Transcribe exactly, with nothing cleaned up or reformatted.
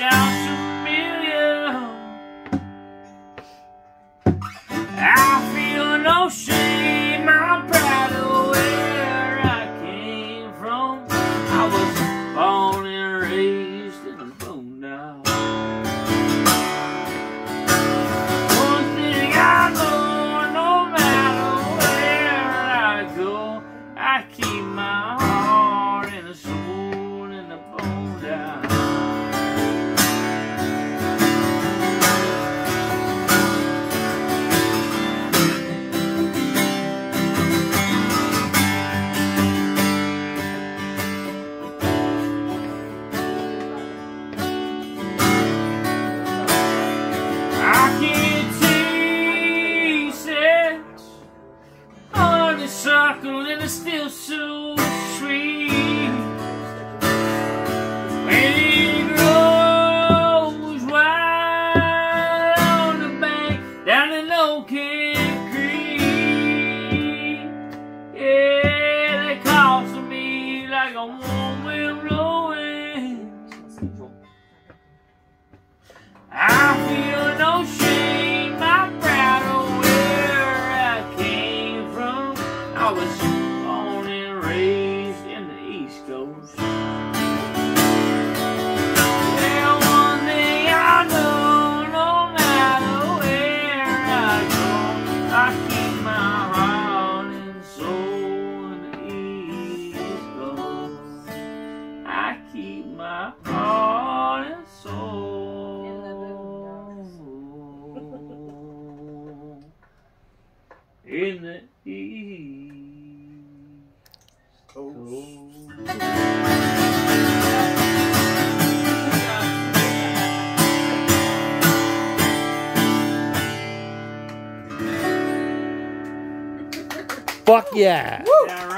sounds familiar. I feel no shame, I'm proud of where I came from. I was born and raised in the boondocks. One thing I know, no matter where I go, I keep my heart and a soul in the boondocks. Honeysuckle and it's still so sweet when it grows wild on the bank down in Old Camp Creek. Yeah, they call to me like a warm wind blowing. I feel no shame, I'm proud of where I came from. I was born and raised in the East Coast. Yeah, one thing I know, no matter where I go, I keep my heart and soul in the East Coast. I keep my heart and soul in the East Coast. Fuck yeah. Yeah,